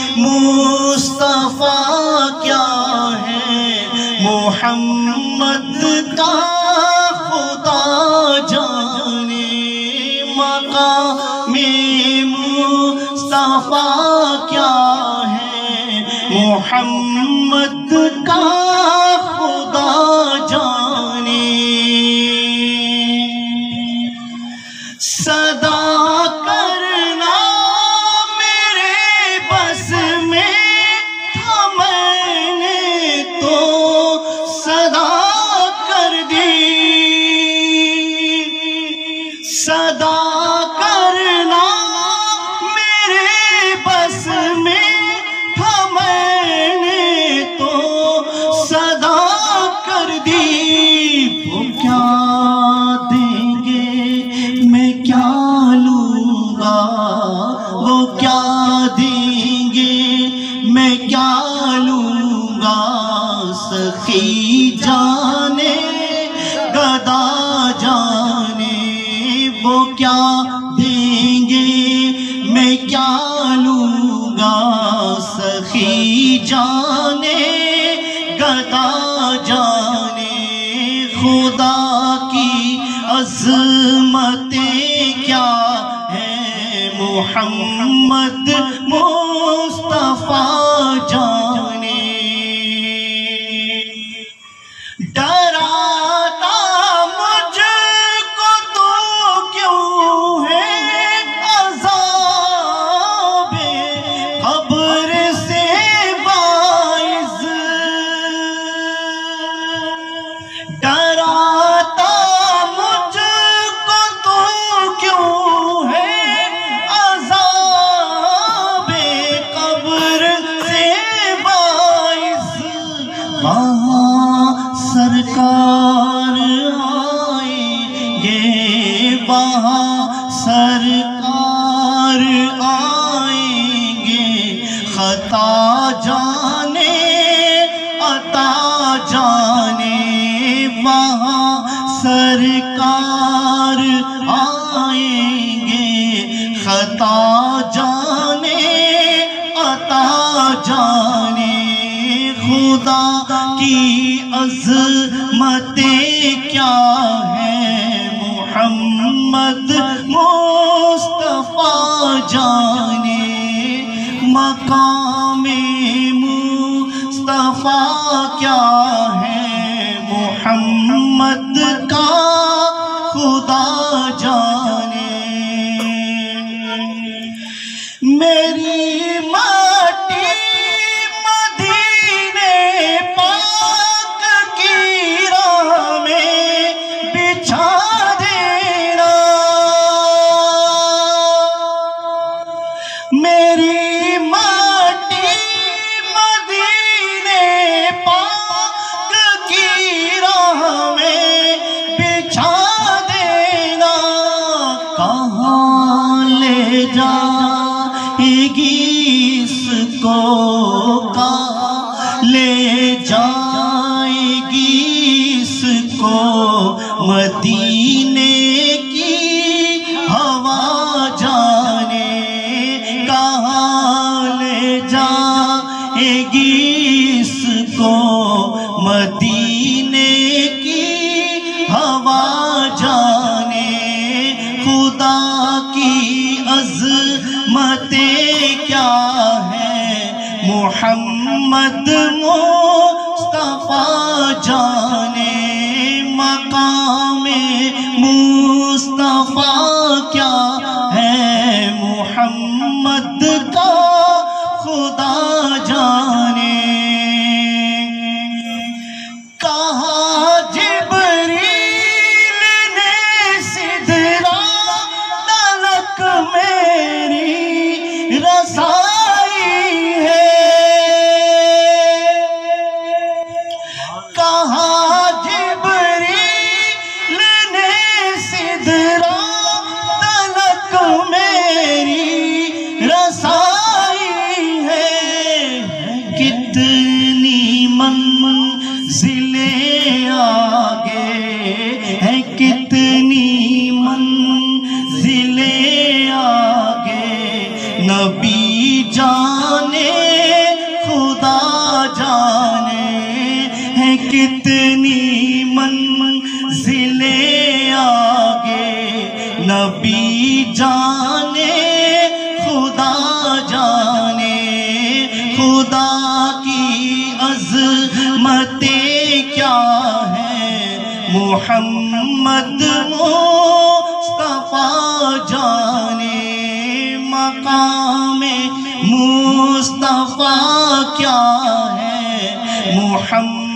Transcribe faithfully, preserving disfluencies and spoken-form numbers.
मुस्तफा क्या है, मोहम्मद का खुदा जाने। मकामे मुस्तफा क्या है, मोहम्मद का खुदा जाने। सदा करना मेरे बस में था, मैंने तो सदा कर दी। सदा करना मेरे बस में था, मैंने तो सदा कर दी। वो क्या देंगे मैं क्या लूँगा, वो क्या देंगे मैं क्या लूँगा। सखी जाने गदा जाने, वो क्या देंगे मैं क्या लूँगा। सखी जाने गदा जाने। खुदा की अज़मतें क्या है, मोहम्मद मुस्तफा जाने। डराता मुझको तो क्यों है अज़ाबे क़ब्र से बाइज़। डराता मुझको तो क्यों है अज़ाबे क़ब्र से बाइज़। वहाँ सरकार आएंगे, वहाँ सरकार आएंगे। खता जाने अता जाने, वहाँ सरकार आएंगे। खता जाने अता जाने। खुदा की अज़मतें क्या है, मोहम्मद मुस्तफा जाने। मकामे मुस्तफा क्या है, मोहम्मद का खुदा जाने। मेरी माटी मेरी माटी मदीने पाक की राह में बिछा देना। कहाँ ले जाएगी इसको, कहाँ ले जाएगी इसको। मदीने की हवा जाने, कहाँ ले जाएगी इसको। मदीने की हवा जाने। खुदा की अज़मतें क्या है, मोहम्मद मुस्तफा जाने। मकामे मुस्तफा क्या है, मोहम्मद का खुदा जाने। कहा जिब्रील ने सिदरा तलक मेरी रसाई है। कहा जिब्रील ने सिदरा कितनी मंजिलें आगे नबी जाने खुदा जाने, खुदा की अज़मतें क्या है मुहम्मद मुस्तफा जाने, मकामे मुस्तफा क्या है मुहम्मद